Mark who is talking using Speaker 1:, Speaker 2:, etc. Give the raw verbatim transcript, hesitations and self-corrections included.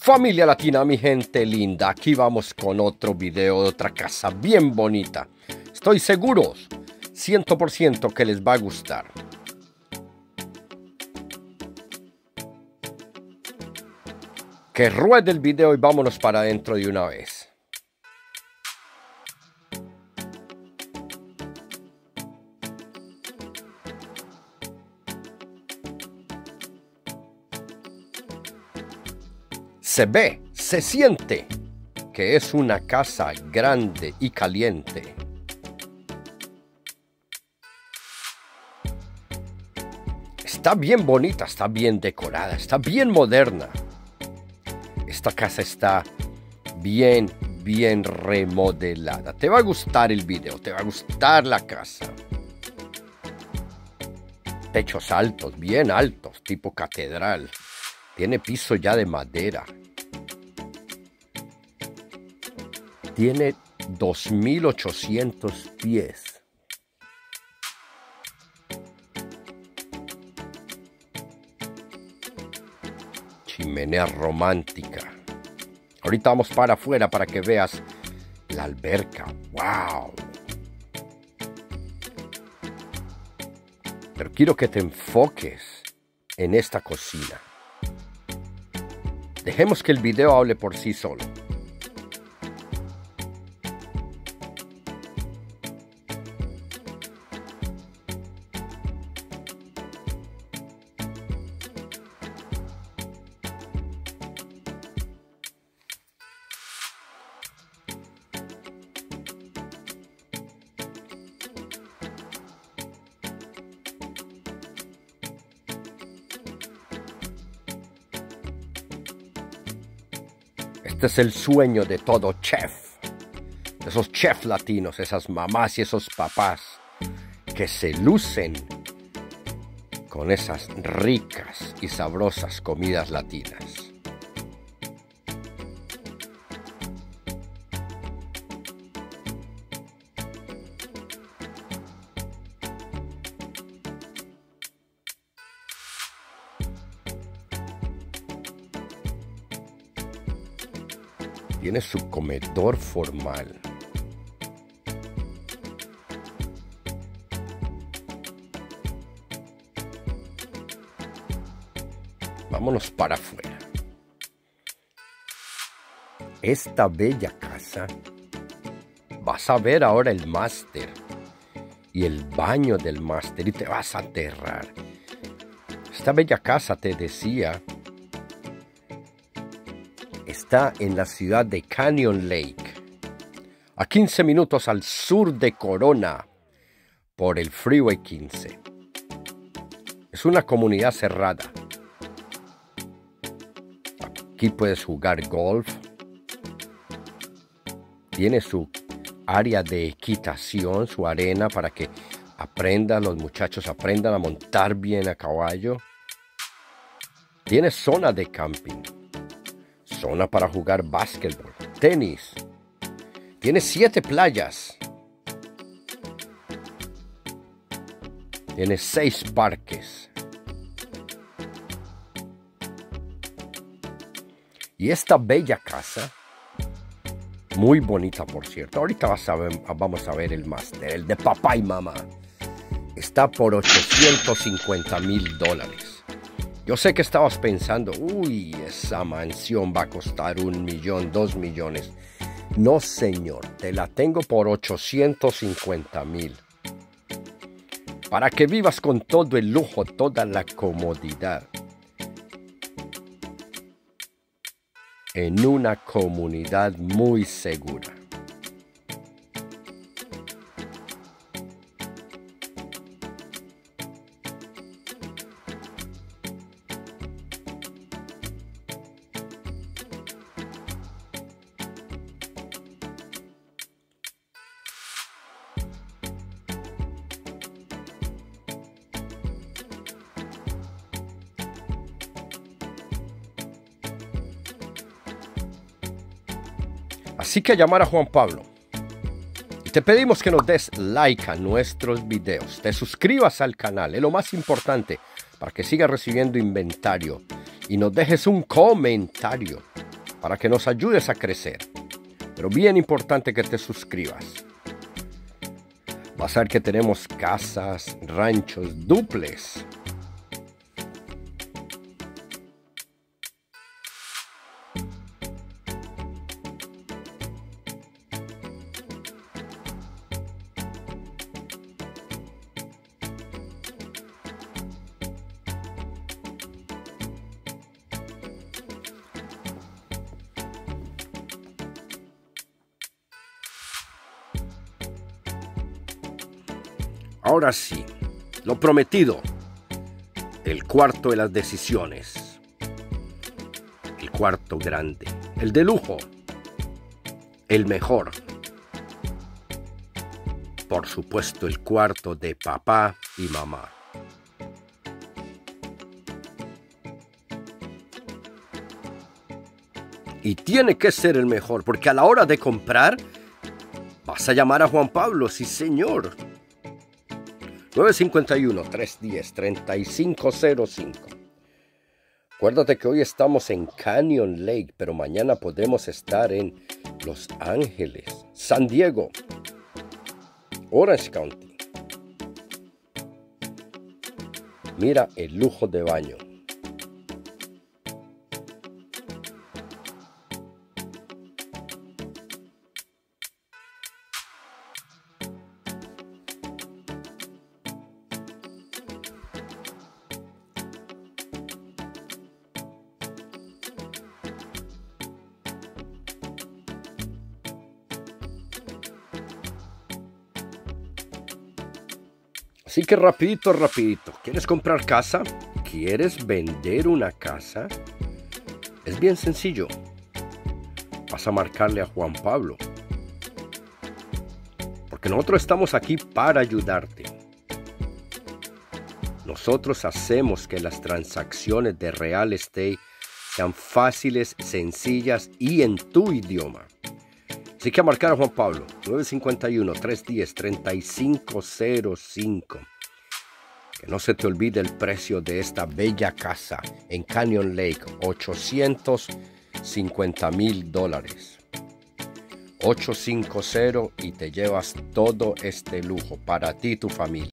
Speaker 1: Familia Latina, mi gente linda, aquí vamos con otro video de otra casa bien bonita. Estoy seguro, cien por ciento que les va a gustar. Que ruede el video y vámonos para adentro de una vez. Se ve, se siente que es una casa grande y caliente. Está bien bonita, está bien decorada, está bien moderna. Esta casa está bien, bien remodelada. Te va a gustar el video, te va a gustar la casa. Techos altos, bien altos, tipo catedral. Tiene piso ya de madera. Tiene dos mil ochocientos pies. Chimenea romántica. Ahorita vamos para afuera para que veas la alberca. ¡Wow! Pero quiero que te enfoques en esta cocina. Dejemos que el video hable por sí solo. Este es el sueño de todo chef, de esos chefs latinos, esas mamás y esos papás que se lucen con esas ricas y sabrosas comidas latinas. Tiene su comedor formal. Vámonos para afuera. Esta bella casa. Vas a ver ahora el máster y el baño del máster y te vas a aterrar. Esta bella casa, te decía, está en la ciudad de Canyon Lake, a quince minutos al sur de Corona, por el Freeway quince. Es una comunidad cerrada. Aquí puedes jugar golf. Tiene su área de equitación, su arena para que aprendan, los muchachos aprendan a montar bien a caballo. Tiene zona de camping. Zona para jugar básquetbol, tenis. Tiene siete playas. Tiene seis parques. Y esta bella casa, muy bonita por cierto. Ahorita vas a ver, vamos a ver el máster, el de papá y mamá. Está por ochocientos cincuenta mil dólares. Yo sé que estabas pensando, uy, esa mansión va a costar un millón, dos millones. No, señor, te la tengo por ochocientos cincuenta mil. Para que vivas con todo el lujo, toda la comodidad. En una comunidad muy segura. Así que a llamar a Juan Pablo. Y te pedimos que nos des like a nuestros videos. Te suscribas al canal, es lo más importante para que sigas recibiendo inventario. Y nos dejes un comentario. para que nos ayudes a crecer. Pero bien importante que te suscribas. Vas a ver que tenemos casas, ranchos, duples. Ahora sí, lo prometido, el cuarto de las decisiones, el cuarto grande, el de lujo, el mejor. Por supuesto, el cuarto de papá y mamá. Y tiene que ser el mejor, porque a la hora de comprar, vas a llamar a Juan Pablo, sí señor. nueve cinco uno, tres uno cero, tres cinco cero cinco. Acuérdate que hoy estamos en Canyon Lake, pero mañana podemos estar en Los Ángeles, San Diego, Orange County. Mira el lujo de baño. Así que rapidito, rapidito. ¿Quieres comprar casa? ¿Quieres vender una casa? Es bien sencillo. Vas a marcarle a Juan Pablo. Porque nosotros estamos aquí para ayudarte. Nosotros hacemos que las transacciones de real estate sean fáciles, sencillas y en tu idioma. Así que a marcar a Juan Pablo, nueve cinco uno, tres uno cero, tres cinco cero cinco. Que no se te olvide el precio de esta bella casa en Canyon Lake, ochocientos cincuenta mil dólares. ochocientos cincuenta y te llevas todo este lujo para ti y tu familia.